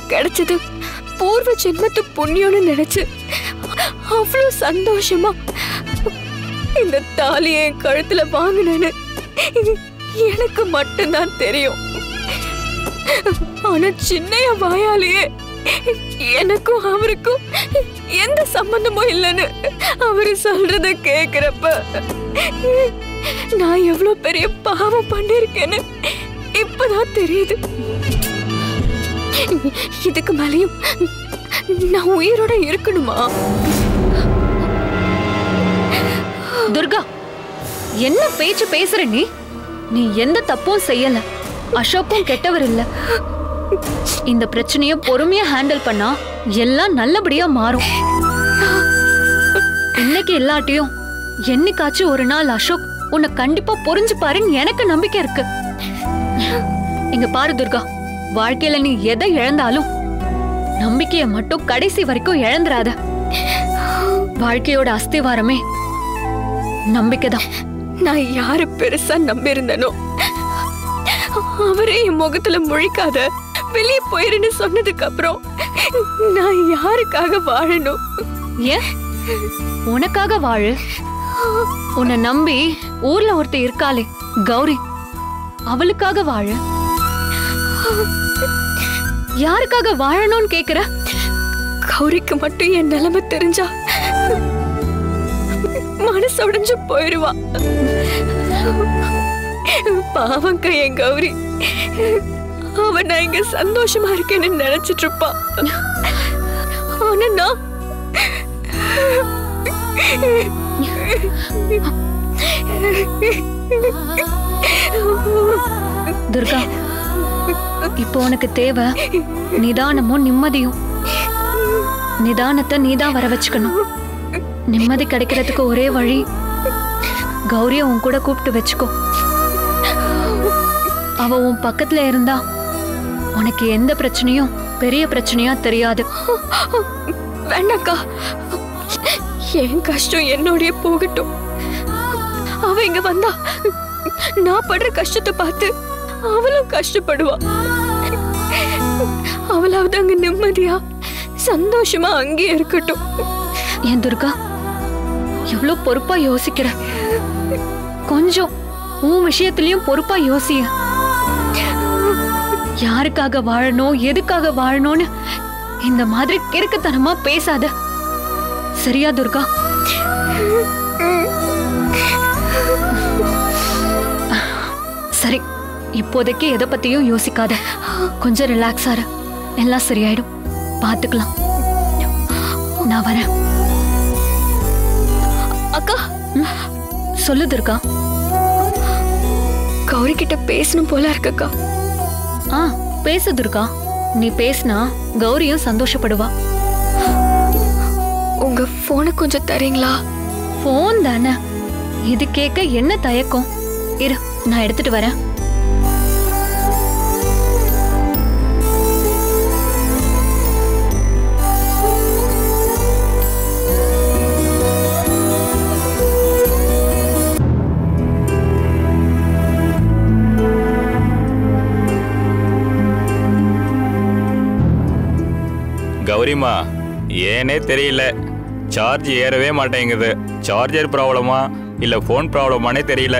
கிடைச்சது பூர்வ ஜென்மத்து புண்ணியம்னு நினைச்சு அவ்வளவு சந்தோஷமா இந்த தாலியை என் கழுத்துல வாங்கினேன்னு எனக்கு மட்டும்தான் தெரியும். ஆனா சின்னைய வாயாலேயே எனக்கும் அவருக்கும் எந்த சம்பந்தமும் இல்லைன்னு அவரு சொல்றத கேக்குறப்ப நான் எவ்வளவு பெரிய பாவம் பண்ணிருக்கேன்னு இப்பதான் தெரியுது. இதுக்கு மேலையும் நான் உயிரோட இருக்கணுமா? துர்கா, என்ன பேச்சு பேசுற நீ? நீ எந்த தப்பும் செய்யல. அசோக்கும் கெட்டவர் இல்ல. இந்த பிரச்சனைய பொறுமையா ஹேண்டில் பண்ணா எல்லாம் நல்லபடியா மாறும். இன்னைக்கு இல்லாட்டியும் என்னைக்காச்சும் ஒரு நாள் அசோக் உன்னை கண்டிப்பா புரிஞ்சுப்பாருன்னு எனக்கு நம்பிக்கை இருக்கு. இங்க பாரு துர்கா, வாழ்க்கையில நீ எதை இழந்தாலும் நம்பிக்கைய மட்டும் கடைசி வரைக்கும் இழந்துராத. வாழ்க்கையோட அஸ்திவாரமே நம்பிக்கைதான். நான் யாரு பெருசா நம்பி இருந்தனோ அவரே என் முகத்துல முழிக்காத வெளியே போயிருன்னு சொன்னதுக்கு அப்புறம் நான் யாருக்காக வாழணும்? ஏன் உனக்காக வாழு. உன்னை நம்பி ஊர்ல ஒருத்த இருக்காளே கௌரி, அவளுக்காக வாழு. யாருக்காக வாழணும்னு கேக்குற? கௌரிக்கு மட்டும் என் நிலைமை தெரிஞ்சா மனசு உடைஞ்சு போயிருவா. பாவங்க என் கௌரி, அவ நான் இங்க சந்தோஷமா இருக்கேன்னு நினைச்சிட்டு இருப்பா. ஆனா நான் துர்கா, இப்போ உனக்கு தேவை நிதானமும் நிம்மதியும். நிதானத்தை நீதான் வர வச்சுக்கணும். நிம்மதி கிடைக்கிறதுக்கு ஒரே வழி கௌரிய உன் கூட கூப்பிட்டு வச்சுக்கோ. அவ உன் பக்கத்துல இருந்தா உனக்கு எந்த பிரச்சனையும் பெரிய பிரச்சனையா தெரியாது. வேண்டாக்கா, என் கஷ்டம் என்னோடய போகட்டும். அவ இங்க வந்தா நான் படுற கஷ்டத்தை பார்த்து அவளும் கஷ்டப்படுவா. அவளாவது அங்க நிம்மதியா சந்தோஷமா அங்கே இருக்கட்டும். ஏன் துர்கா, எவ்வளவு பொறுப்பா யோசிக்கிற. கொஞ்சம் உன் விஷயத்திலயும் பொறுப்பா யோசிய. யாருக்காக வாழணும் எதுக்காக வாழணும்னு இந்த மாதிரி கிறுக்குத்தனமா பேசாத. சரியா துர்கா? சரி, இப்போதைக்கு எதை பத்தியும் யோசிக்காத. கொஞ்சம் ரிலாக்ஸ் ஆற, எல்லாம் சரியாயிடும். பாத்துக்கலாம். நான் வரேன். அக்கா, சொல்லு துர்கா. கௌரி கிட்ட பேசணும் போல இருக்கக்கா. பேசு துர்கா. நீ பேசினா கௌரியும் சந்தோஷப்படுவா. உங்க போனை கொஞ்சம் தரீங்களா? போன் தானே, இது கேட்க என்ன தயக்கம்? இரு, நான் எடுத்துட்டு வரேன். கௌரிமா, ஏனே தெரியல, சார்ஜ் ஏறவே மாட்டேங்குது. சார்ஜர் ப்ராப்ளமா இல்ல போன் ப்ராப்ளமானே தெரியல.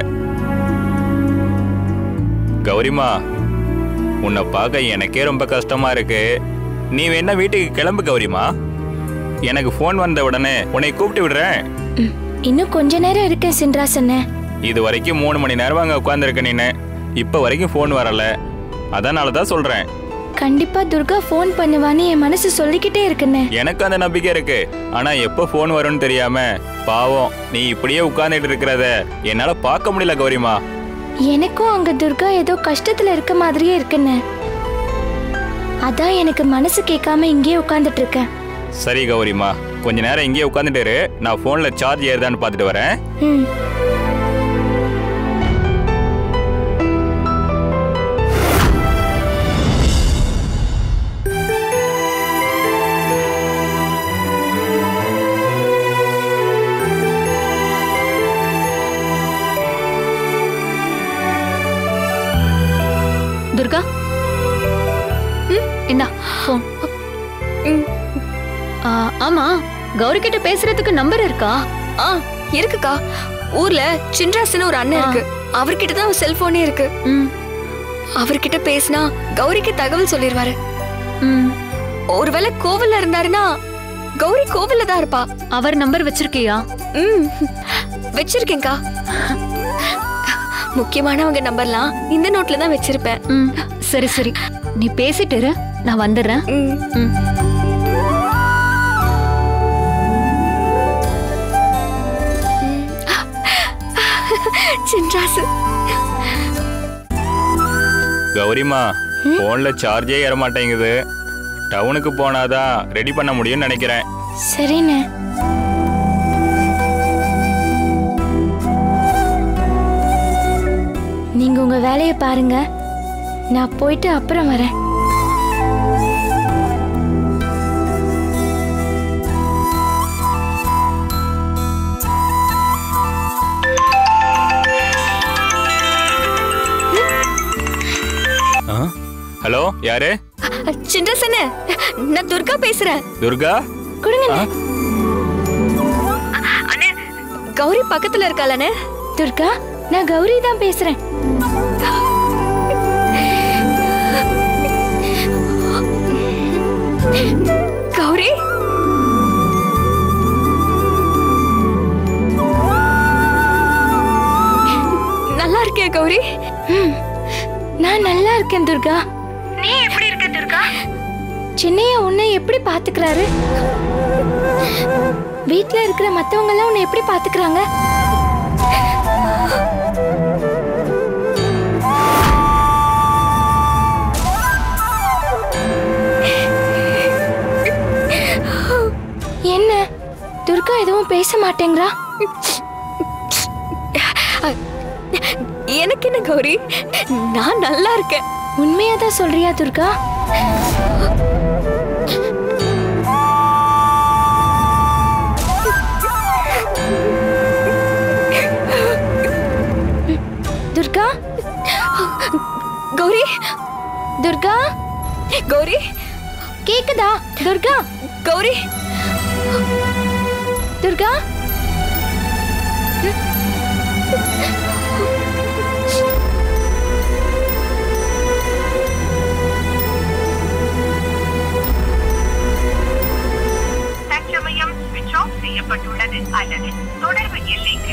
கௌரிமா, உன்னை பார்க்க எனக்கே ரொம்ப கஷ்டமா இருக்கு. நீ வேணா வீட்டுக்கு கிளம்பு கௌரிமா. எனக்கு போன் வந்த உடனே உன்னை கூப்பிட்டு விடுறேன். இன்னும் கொஞ்ச நேரம் இருக்கேன் சின்ராஸ் அண்ணன். இது வரைக்கும் 3 மணி நேரம் அங்க உட்கார்ந்துருக்க நீனு. இப்ப வரைக்கும் போன் வரல. அதனாலதான் சொல்றேன். கண்டிப்பா துர்கா போன் பண்ணுவான்னு என் மனசு சொல்லிக்கிட்டே இருக்குன்னு. எனக்கு அந்த நம்பிக்கை இருக்கு. ஆனா எப்ப போன் வரும்னு தெரியாம பாவம் நீ இப்படியே உட்கார்ந்துட்டு இருக்கிறத என்னால பார்க்க முடியல கௌரிமா. எனக்கும் அங்க துர்கா ஏதோ கஷ்டத்துல இருக்க மாதிரியே இருக்குன்னு. அதான் எனக்கு மனசு கேட்காம இங்கே உட்கார்ந்துட்டு இருக்கேன். சரி கௌரிமா, கொஞ்ச நேரம் இங்கே உட்கார்ந்துட்டு இரு. நான் போன்ல சார்ஜ் ஏறுதான்னு பார்த்துட்டு வரேன். துர்கா, இந்தா போன். ஆமா, கௌரி கிட்ட பேசுறதுக்கு நம்பர் இருக்கா? இருக்குக்கா. ஊர்ல சின்ராஸ்னு ஒரு அண்ணன் இருக்கு. அவர்கிட்ட தான் செல்போனே இருக்கு. அவர்கிட்ட பேசினா கௌரிக்கு தகவல் சொல்லிடுவாரு. ஒருவேளை கோவில்ல இருந்தாருன்னா கௌரி கோவில்ல தான் இருப்பா. அவர் நம்பர் வச்சிருக்கியா? வச்சிருக்கேன்க்கா. முக்கியமானவங்க நம்பர்லாம் இந்த நோட்ல தான் வச்சிருப்பேன். சரி சரி, நீ பேசிட்டு இரு, நான் வந்துடுறேன். சின்ராசு. கௌரிமா, போன்ல சார்ஜே ஏற மாட்டேங்குது. டவுனுக்கு போனாதான் ரெடி பண்ண முடியும்னு நினைக்கிறேன். சரிண்ணே. நீங்க உங்க வேலையை பாருங்க, நான் போயிட்டு அப்புறம் வரேன். ஹலோ, யாரு? சின்ராசனே, நான் துர்கா பேசுறேன். துர்கா? கொடுங்க. அண்ணே, கௌரி பக்கத்துல இருக்காளே. துர்கா, நான் கௌரி தான் பேசுறேன். கௌரி, நல்லா இருக்கியா கௌரி? நான் நல்லா இருக்கேன் துர்கா. நீ எப்படி இருக்க துர்கா? சின்னையா உன்னை எப்படி பாத்துக்கிறாரு? வீட்ல இருக்கிற மத்தவங்க எல்லாம் உன்னை எப்படி பாத்துக்கிறாங்க? என்ன துர்கா எதுவும் பேச மாட்டேங்கிறா? எனக்கு என்ன கௌரி, நான் நல்லா இருக்கேன். உண்மையாதான் சொல்றியா துர்கா? துர்கா, கௌரி, துர்கா, கௌரி, கேக்குதா? துர்கா, கௌரி, துர்கா. தற்சமயம் ஸ்விட்ச் ஆஃப் செய்யப்பட்டுள்ளது அல்லது தொடர்பு எல்லைக்கு.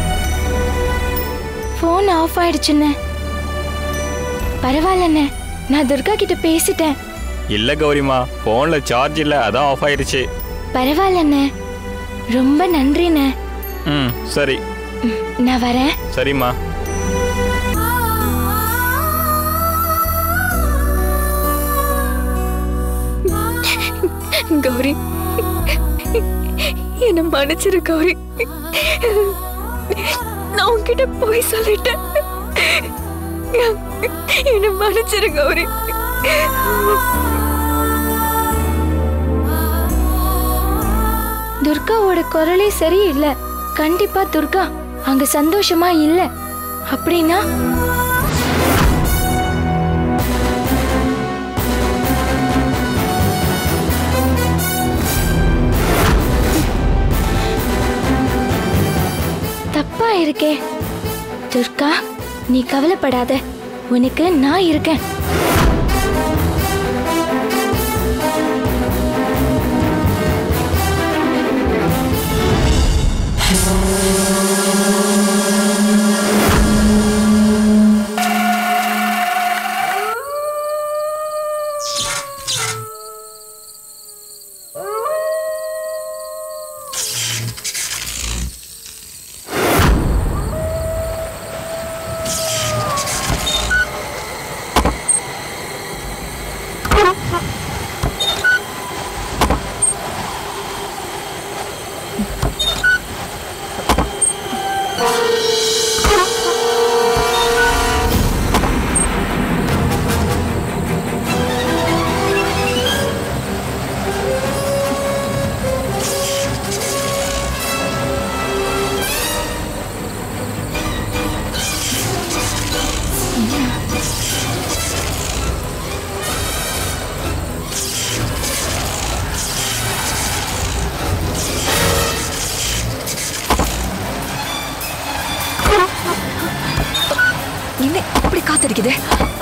போன் ஆஃப் ஆயிடுச்சுன்னு. பரவாயில்லண்ணே, நான் துர்கா கிட்ட பேசிட்டேன். இல்ல கௌரிமா, போன்ல சார்ஜ் இல்ல, அதான் ஆஃப் ஆயிடுச்சு. பரவாயில்லண்ணே, ரொம்ப நன்றிண்ணே. சரி, நான் வரேன். சரிம்மா. கௌரி, என்ன மன்னிச்சிரு கௌரி. நான் உன்கிட்ட போய் சொல்லிட்டேன். என்ன மன்னிச்சிரு கௌரி. துர்காவோட குரலே சரியில்லை. கண்டிப்பா துர்கா அங்க சந்தோஷமா இல்ல. அப்படின்னா தப்பா இருக்கே. துர்கா, நீ கவலைப்படாத, உனக்கு நான் இருக்கேன். என்ன இப்படி காத்தடிக்குது?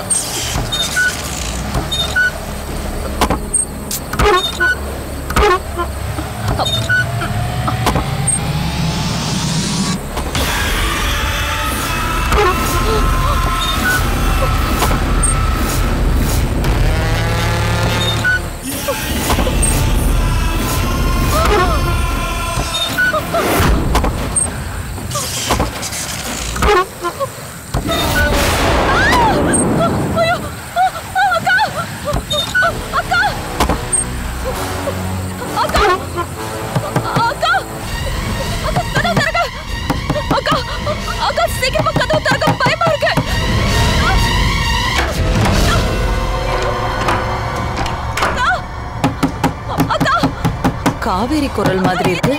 காவேரி குரல் மாதிரி இருக்கு.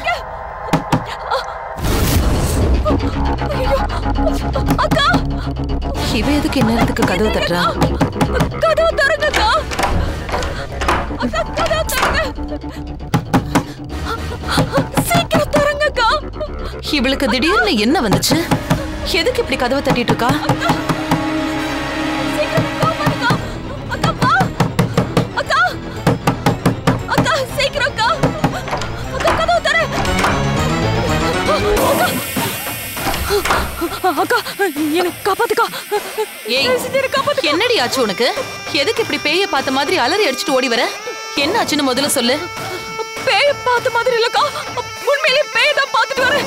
இவ எதுக்கு இந்நேரத்துக்கு கதவு தட்டுறா? கதவு திறங்கக்கா. கதவு திறங்க. சீக்கிரம் திறங்கக்கா. இவளுக்கு திடீர்னு என்ன வந்துச்சு? எதுக்கு இப்படி கதவை தட்டிட்டு இருக்கா? அக்கா எனக்கு காப்பாத்துக்கா. ஏய், என்னடி ஆச்சு உனக்கு? எதுக்கு இப்படி பேய பார்த்த மாதிரி அலறி அடிச்சுட்டு ஓடி வர? என்ன ஆச்சுன்னு முதல்ல சொல்லு. பேய பார்த்த மாதிரி இல்லக்கா, உண்மையிலே பேய தான் பார்த்துட்டு வரேன்.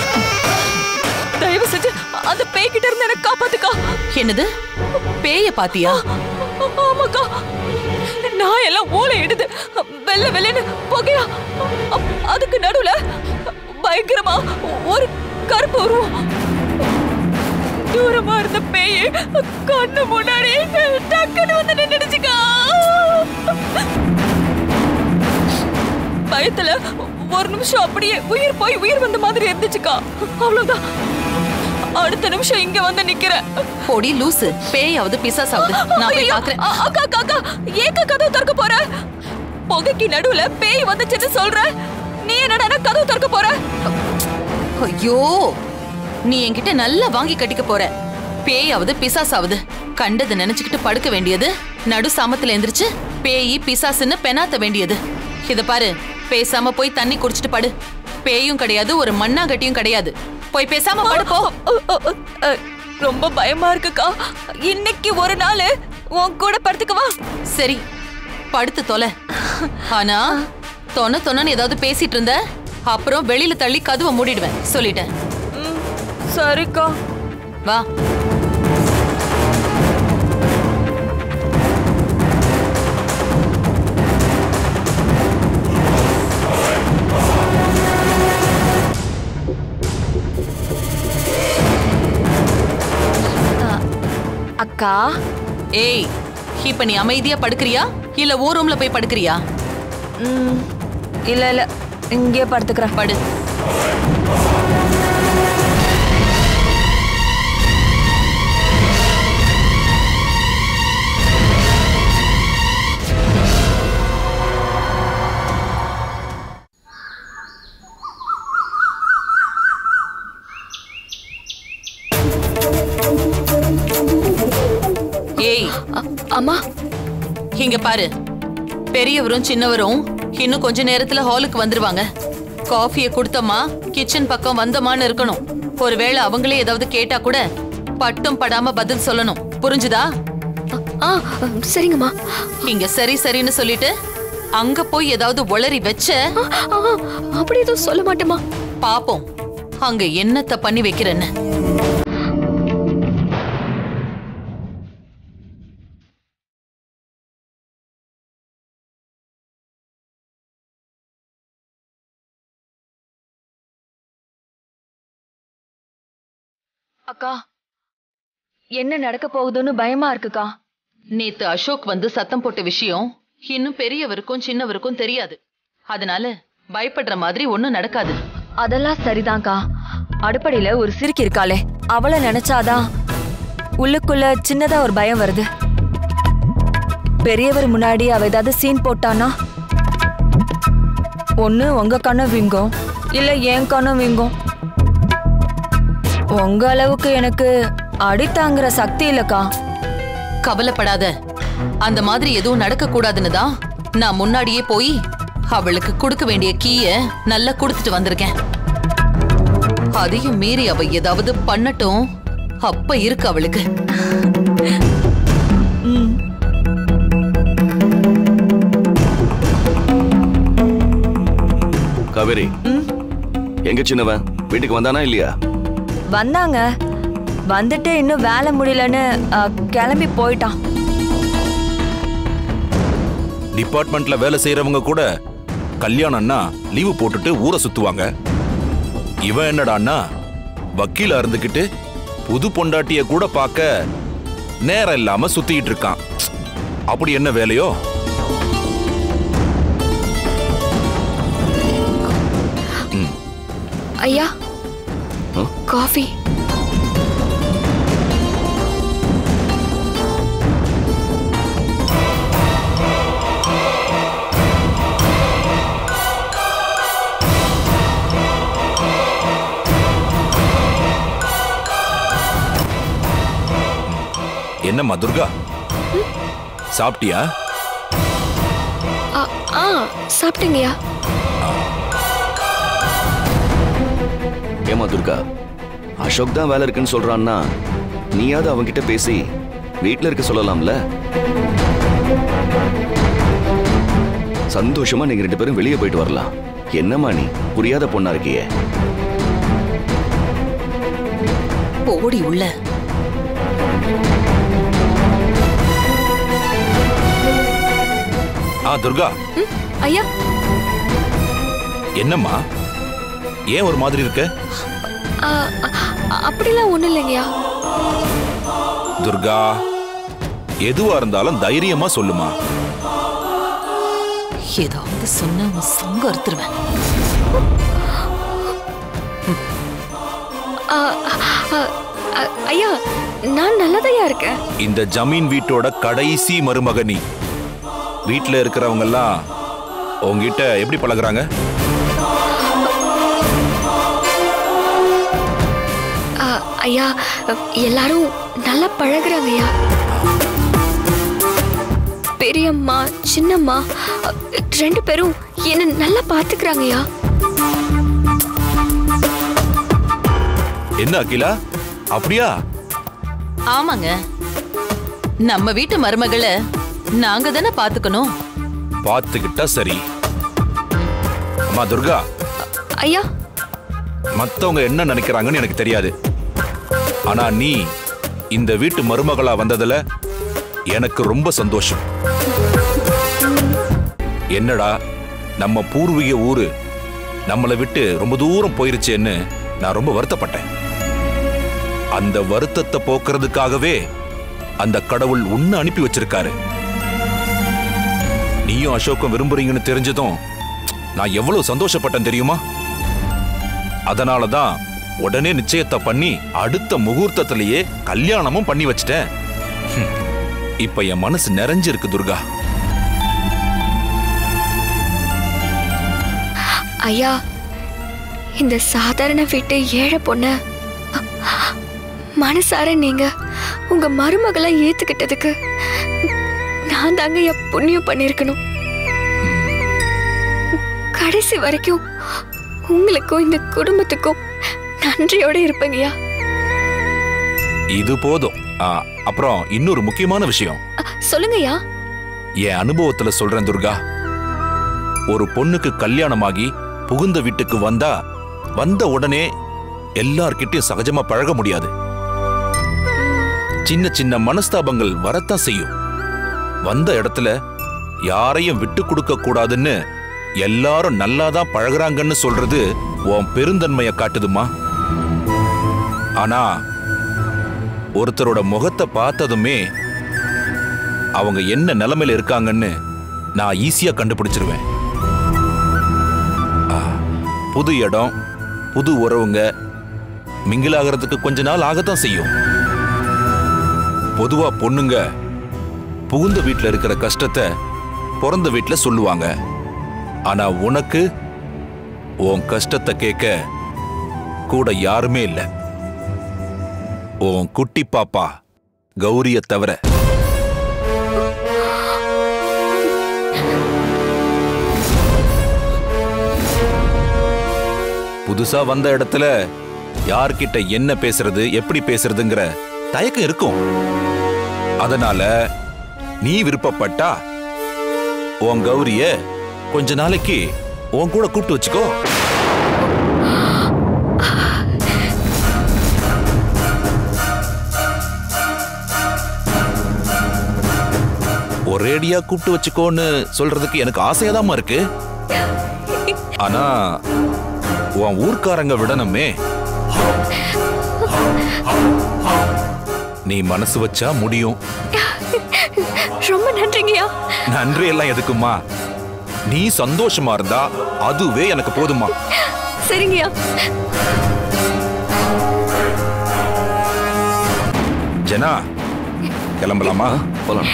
தயவு செஞ்சு அந்த பேய் கிட்ட இருந்து எனக்கு காப்பாத்துக்கா. என்னது, பேய பாத்தியா? ஆமாக்கா, நான் எல்லாம் ஓலை எடுது வெள்ள வெள்ளன்னு புகையா, அதுக்கு நடுவுல பயங்கரமா ஒரு கருப்பு உருவம். தூரமா இருந்த பேய் கண்ணு முன்னாடி டக்குன்னு வந்து நின்னுடுச்சுக்கா. பயத்துல ஒரு நிமிஷம் அப்படியே உயிர் போய் உயிர் வந்த மாதிரி இருந்துச்சுக்கா. அவ்வளவுதான். அடுத்த நிமிஷம் இங்க வந்து நிக்கிறேன். போடி லூசு, பேயாவது பிசாசாவது நான் போய் பாக்குறேன். அக்கா அக்கா அக்கா, ஏக்க கதவு திறக்க போற? புகைக்கு நடுவுல பேய் வந்துச்சுன்னு சொல்ற, நீ என்னடா கதவு திறக்க போற? ஐயோ, நீ என்கிட்ட நல்லா வாங்கி கட்டிக்க போற. பேயாவது பிசாசாவது கண்டது நினைச்சுக்கிட்டு படுக்க வேண்டியது, நடு சாமத்துல எந்திரிச்சு பேயி பிசாசுன்னு பெனாத்த வேண்டியது. இத பாரு, பேசாம போய் தண்ணி குடிச்சிட்டு படு. பேயும் கிடையாது, ஒரு மண்ணாங்கட்டியும் கிடையாது. போய் பேசாம படு போ. ரொம்ப பயமா இருக்குக்கா. இன்னைக்கு ஒரு நாள் உன் கூட படுத்துக்கவா? சரி, படுத்து தொலை. ஆனா தொன்னு ஏதாவது பேசிட்டு இருந்த அப்புறம் வெளியில தள்ளி கதவை மூடிடுவேன், சொல்லிட்டேன். சரிக்கா, வா. அக்கா. ஏய், இப்ப நீ அமைதியா படுக்கிறியா இல்ல ஓ ரூம்ல போய் படுக்கிறியா? இல்ல இல்ல, இங்கே படுத்துக்கிறேன். படு. ஏய் அம்மா, இங்க பாரு, பெரியவரும் சின்னவரும் இன்னும் கொஞ்ச நேரத்துல ஹாலுக்கு வந்துருவாங்க. காஃபியை கொடுத்தமா கிச்சன் பக்கம் வந்தமான்னு இருக்கணும். ஒருவேளை அவங்களே ஏதாவது கேட்டா கூட பட்டும் படாம பதில் சொல்லணும், புரிஞ்சுதா? சரிங்கம்மா. இங்க சரி சரின்னு சொல்லிட்டு அங்க போய் ஏதாவது ஒளறி வச்ச, அப்படி எதுவும் சொல்ல மாட்டேமா. பாப்போம் அங்க என்னத்த பண்ணி வைக்கிறேன்னு. அக்கா, என்ன நடக்க போகுதுன்னு பயமா இருக்குக்கா. நேத்து அசோக் வந்து சத்தம் போட்ட விஷயம் இன்னும் பெரியவருக்கும் சின்னவருக்கும் தெரியாது. அதனால பயப்படுற மாதிரி ஒண்ணும் நடக்காது. அதெல்லாம் சரிதான்க்கா. அடுப்படையில ஒரு சிறுக்கி இருக்காளே, அவளை நினைச்சாதான் உள்ளுக்குள்ள சின்னதா ஒரு பயம் வருது. பெரியவர் முன்னாடி அவ ஏதாவது சீன் போட்டானா, ஒண்ணு உங்க கண்ணும் வீங்கும், இல்ல என் கண்ணும் வீங்கும். உங்க அளவுக்கு எனக்கு அடி தாங்குற சக்தி இல்லக்கா. கவலைப்படாத, அந்த மாதிரி எதுவும் நடக்க கூடாதுன்னு தான் நான் முன்னாடியே போய் அவளுக்கு கொடுக்க வேண்டிய கீய நல்லா கொடுத்துட்டு வந்திருக்கேன். அதையும் மீறி அவ ஏதாவது பண்ணட்டும், அப்ப இருக்கு அவளுக்கு. காவேரி, எங்க சின்னவன் வீட்டுக்கு வந்தானா இல்லையா? வந்தாங்க, வந்துட்டு இன்னும் வேலை முடியலன்னு கிளம்பி போயிட்டான். டிபார்ட்மெண்ட்ல வேலை செய்யறவங்க கூட கல்யாணம்னா லீவு போட்டுட்டு ஊரை சுத்துவாங்க. இவன் என்னடான்னா வக்கீலா இருந்துகிட்டு புது பொண்டாட்டிய கூட பார்க்க நேரம் இல்லாம சுத்திட்டு இருக்கான். அப்படி என்ன வேலையோ? ஐயா, காஃபி. என்னம்மா துர்கா, சாப்பிட்டியா? சாப்பிட்டீங்கயா? ஏமா துர்கா, அசோக் தான் வேலை இருக்குன்னு சொல்றான்னா நீயாவது அவன்கிட்ட பேசி வீட்டுல இருக்க சொல்லலாம்ல. சந்தோஷமா நீங்க 2 பேரும் வெளியே போயிட்டு வரலாம். என்னம்மா நீ புரியாத பொண்ணா இருக்கியே? ஓடி உள்ள. துர்கா. ஐயா, என்னம்மா ஏன் ஒரு மாதிரி இருக்க? அப்படிலாம் ஒண்ணும் இல்லைங்கய்யா. துர்கா, எதுவா இருந்தாலும் தைரியமா சொல்லுமா. ஏதாவது சொன்ன சங்க அறுத்துருவேன். ஐயா, நான் நல்லதையா இருக்கேன். இந்த ஜமீன் வீட்டோட கடைசி மருமகனி. வீட்டுல இருக்கிறவங்க எல்லாம் உங்ககிட்ட எப்படி பழகுறாங்க? ஐயா, எல்லாரும் நல்லா பழகுறாங்க ஐயா. பெரியம்மா சின்னம்மா 2 பேரும் என்ன நல்லா பாத்துக்கிறாங்க ஐயா. என்ன அகிலா, அப்படியா? ஆமாங்க, நம்ம வீட்டு மருமகளை நாங்க தானே பாத்துக்கணும். பாத்துக்கிட்டா சரி. அம்மா துர்கா. ஐயா, மத்தவங்க என்ன நினைக்கிறாங்கன்னு எனக்கு தெரியாது. ஆனா நீ இந்த வீட்டு மருமகளா வந்ததுல எனக்கு ரொம்ப சந்தோஷம். என்னடா, நம்ம பூர்வீக ஊரு நம்மளை விட்டு ரொம்ப தூரம் போயிருச்சேன்னு நான் ரொம்ப வருத்தப்பட்டேன். அந்த வருத்தத்தை போக்குறதுக்காகவே அந்த கடவுள் உன்னை அனுப்பி வச்சிருக்காரு. நீயும் அசோக்கும் விரும்புறீங்கன்னு தெரிஞ்சதும் நான் எவ்வளவு சந்தோஷப்பட்டேன் தெரியுமா? அதனாலதான் உடனே நிச்சயத்தை பண்ணி அடுத்த முகூர்த்தத்திலேயே கல்யாணமும் பண்ணி வச்சிட்டேன். இப்ப என் மனசு நிறைஞ்சிருக்கு துர்கா. ஐயா, இந்த சாதாரண வீட்டு ஏழை பொண்ண மனசார நீங்க உங்க மருமகளை ஏத்துக்கிட்டதுக்கு நான் தாங்க என் புண்ணியம் பண்ணிருக்கணும். கடைசி வரைக்கும் உங்களுக்கும் இந்த குடும்பத்துக்கும் நன்றியோட இருப்பேங்கய்யா. இது போதும். அப்புறம் இன்னொரு முக்கியமான விஷயம் சொல்லுங்கய்யா. என் அனுபவத்துல சொல்றேன் துர்கா. ஒரு பொண்ணுக்கு கல்யாணமாகி புகுந்த வீட்டுக்கு வந்த உடனே எல்லார்கிட்டையும் சகஜமா பழக முடியாது. சின்ன சின்ன மனஸ்தாபங்கள் வரத்தான் செய்யும். வந்த இடத்துல யாரையும் விட்டு கொடுக்க கூடாதுன்னு எல்லாரும் நல்லாதான் பழகுறாங்கன்னு சொல்றது உன் பெருந்தன்மையை காட்டுதுமா. ஆனா ஒருத்தரோட முகத்தை பார்த்ததுமே அவங்க என்ன நிலைமையில இருக்காங்கன்னு நான் ஈஸியா கண்டுபிடிச்சிருவேன். புது இடம், புது உறவுங்க மிங்கிலாகிறதுக்கு கொஞ்ச நாள் ஆகத்தான் செய்யும். பொதுவா பொண்ணுங்க புகுந்த வீட்டுல இருக்கிற கஷ்டத்தை பிறந்த வீட்டுல சொல்லுவாங்க. ஆனா உனக்கு உன் கஷ்டத்தை கேட்க கூட யாருமே இல்லை. உன் குட்டி பாப்பா கௌரிய தவிர. புதுசா வந்த இடத்துல யார்கிட்ட என்ன பேசுறது எப்படி பேசுறதுங்கிற தயக்கம் இருக்கும். அதனால நீ விருப்பப்பட்டா உன் கௌரிய கொஞ்ச நாளைக்கு உன் கூட கூப்பிட்டு வச்சுக்கோ. ஒரேடியா கூப்பிட்டு வச்சுக்கோன்னு சொல்றதுக்கு எனக்கு ஆசையாதாமா இருக்கு. ஆனா உன் ஊர்க்காரங்க விடணுமே. நீ மனசு வச்சா முடியும். ரொம்ப நன்றிங்கய்யா. நன்றி எல்லாம் எதுக்குமா? நீ சந்தோஷமா இருந்தா அதுவே எனக்கு போதுமா. சரிங்கய்யா. ஜனா, கிளம்பலாமா? போலாம்.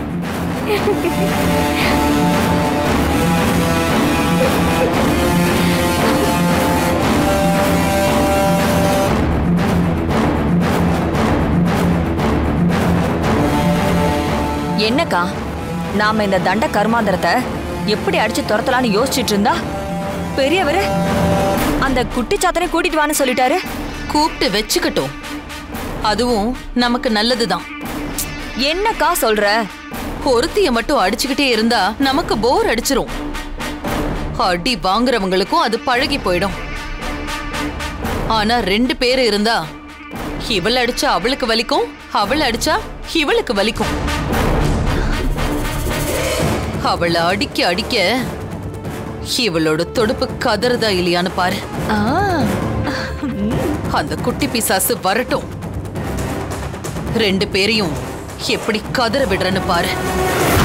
என்னக்கா, நாம இந்த தண்ட கர்மாந்திரத்தை எப்படி அடிச்சு துரத்தலான்னு யோசிச்சுட்டு இருந்தா பெரியவரு அந்த குட்டி சாத்தனை கூட்டிட்டு வான்னு சொல்லிட்டாரு. கூப்பிட்டு வச்சுக்கட்டும், அதுவும் நமக்கு நல்லதுதான். என்னக்கா சொல்ற? ஒருத்திய மட்டும் அடிச்சுக்கிட்டே இருந்தா நமக்கு போர் அடிச்சிரும். அடி வாங்குறவங்களுக்கும் அது பழகி போயிடும். ஆனா 2 பேர் இருந்தா இவள் அடிச்சா அவளுக்கு வலிக்கும், அவள் அடிச்சா இவளுக்கு வலிக்கும். அவளை அடிக்க அடிக்க இவளோட தொடுப்பு கதறதா இல்லையான்னு பாரு. அந்த குட்டி பிசாசு வரட்டும், 2 பேரையும் எப்படி கதற விடுறன்னு பாரு.